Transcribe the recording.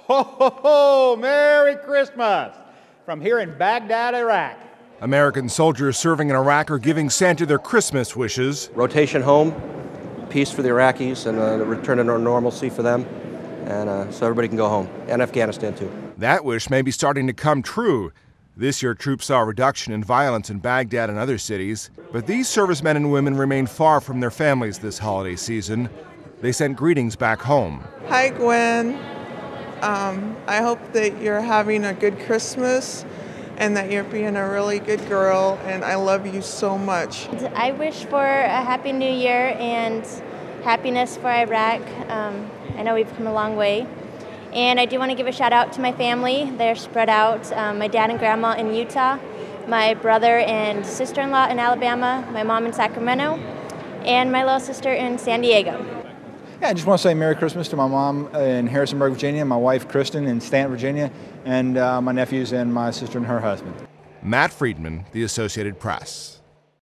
Ho, ho, ho! Merry Christmas from here in Baghdad, Iraq. American soldiers serving in Iraq are giving Santa their Christmas wishes. Rotation home, peace for the Iraqis, and a return to normalcy for them, and so everybody can go home, and Afghanistan too. That wish may be starting to come true. This year, troops saw a reduction in violence in Baghdad and other cities, but these servicemen and women remain far from their families this holiday season. They sent greetings back home. Hi, Gwen. I hope that you're having a good Christmas and that you're being a really good girl, and I love you so much. I wish for a happy new year and happiness for Iraq. I know we've come a long way. And I do want to give a shout out to my family. They're spread out. My dad and grandma in Utah, my brother and sister-in-law in Alabama, my mom in Sacramento, and my little sister in San Diego. Yeah, I just want to say Merry Christmas to my mom in Harrisonburg, Virginia, my wife Kristen in Stanton, Virginia, and my nephews and my sister and her husband. Matt Friedman, The Associated Press.